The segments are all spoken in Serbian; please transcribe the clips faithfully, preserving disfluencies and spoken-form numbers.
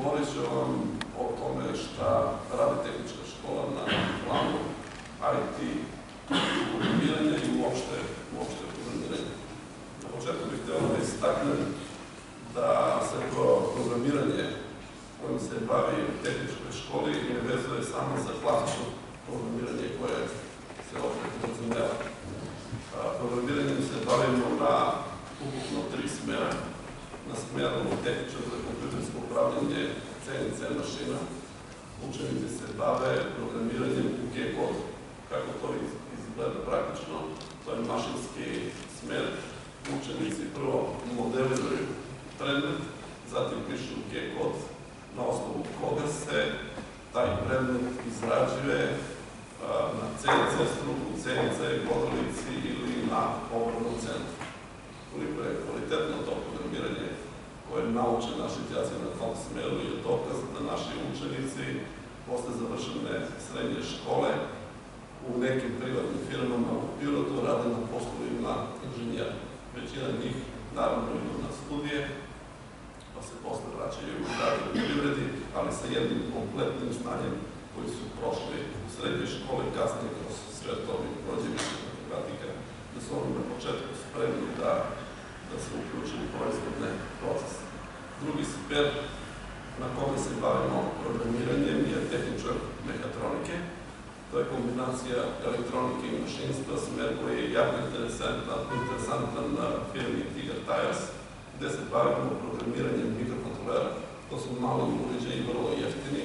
Govorit ću vam o tome šta radi tehnička škola na planu I T, programiranja i uopšte programiranja. Na početku bih htio da istaknem da se programiranje kojim se bavi u tehničkoj školi ne vezuje samo za klasično programiranje koje se ovdje podrazumeva. Programiranjem se bavimo na ukupno tri smjera. Na smjeru tehničar za kompjutersko upravljanje C N C mašina. Učenici se bave programiranjem u G-kodu. Kako to izgleda praktično? To je mašinski smjer. Učenici prvo modeliraju predmet, zatim pišu G-kod, na osnovu koga se taj predmet izrađuje na C N C struku, C N C kodalici ili na obrnom centru. Koliko je kvalitetno to programiranje koje nauče naši đaci na tom smeru je dokaz da naši učenici posle završene srednje škole u nekim privatnim firmama u Pirotu rade na poslovima inženjera. Većina njih naravno idu na studije, pa se posle vraćaju u radu u privredi, ali sa jednim kompletnim znanjem koji su prošli u srednje škole, kasnije kroz sve to i prođevište matematika, da su oni na početku spremni da da se uključi u proizvodne procese. Drugi smer na kome se bavimo programiranjem je tehničar mehatronike. To je kombinacija elektronike i mašinstva, smer koji je jako interesantan na firmi Tiger Tires, gde se bavimo programiranjem mikrokontrolera. To su mali uređaji, vrlo jeftini,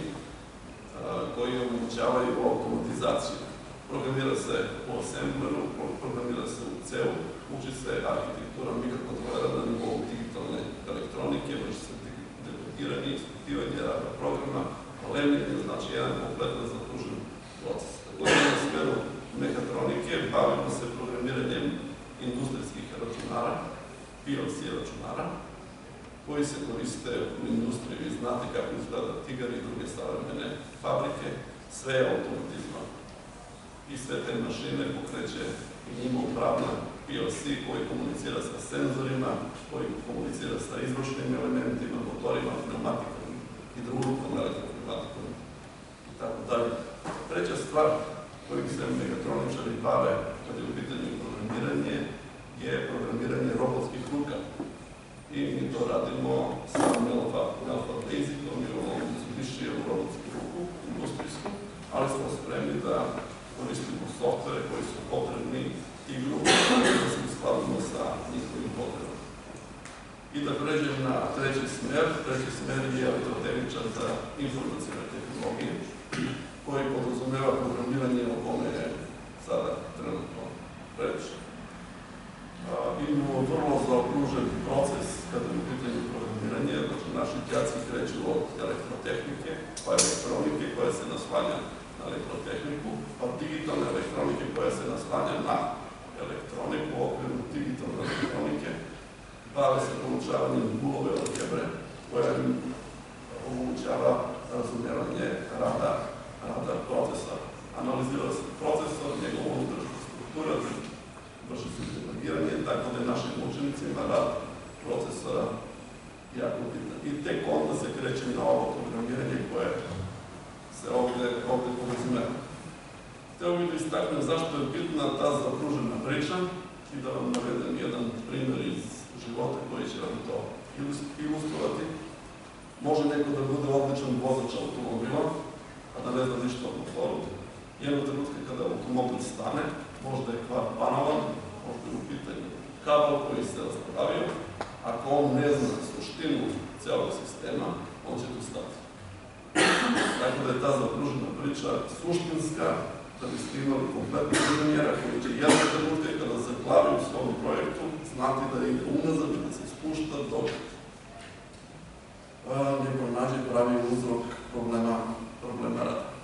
koji omogućavaju automatizaciju. Programira se u assembleru, programira se u C E U, uči se arhitektura mikrokontrolera na nivou digitalne elektronike, vrši se detektiranje, ispitivanje rada programa, lemljenje, znači jedan kompletno zaokružen proces. Također na smeru mehatronike bavimo se programiranjem industrijskih računara, P L C računara, koji se koriste u industriji. Vi znate kako izgleda Tigar i druge savremene fabrike, sve je automatizmano. I sve te mašine pokreće i njima upravlja P L C koji komunicira sa senzorima, koji komunicira sa izvršnim elementima, motorima, pneumatikom, hidrolikom, elektropneumatikom i tako dalje. Treća stvar kojim se mehatroničari bave kad je u pitanju programiranje je programiranje robotskih ruka. I mi to radimo sa Melfa Basicom i ovom Mitsubishi-evu robotsku ruku, industrijsku, ali smo spremni da koristimo softvere koji su potrebni igru da se uskladimo sa njihovim potrebama. I da pređem na treći smer. Treći smer je elektrotehničar za informacijne tehnologije, koji podrazumeva programiranje o kome je sada trenutno reč. Imamo vrlo zaokružen proces kada je u pitanju programiranje, znači naši đaci kreću od elektrotehnike, pa elektronike koja se naslanja na elektrotehniku, pa digitalne elektronike koja se naslanja na elektroniku, u okviru digitalne elektronike, bave se poučavanjem Boolove algebre, koja im omogućava razumijevanje rada, rada procesora. Analizira se procesor, njegova unutrašnja struktura, vrši se debagiranje, tako da je našim učenicima rad procesora jako bitan. I tek onda se kreće na ovo programiranje koje se ovde podrazumeva. Hteo bih da istaknem zašto je bitna ta zaokružena priča i da vam navedem jedan primer iz života koji će vam to ilustrovati. Može neko da bude odličan vozač automobila, a da ne zna ništa o motoru. Jednog trenutka kada automobil stane, možda je kvar banalan, možda je u pitanju kabel koji se rastavio. Ako on ne zna suštinu celog sistema, on će tu stati. Tako da je ta zaokružena priča suštinska, da biste imali kompletnog inženjera koji će jednog trenutka kada se glavi u svom projektu znati da ide unazad, da se spušta dok ne pronađe pravi uzrok problema rada.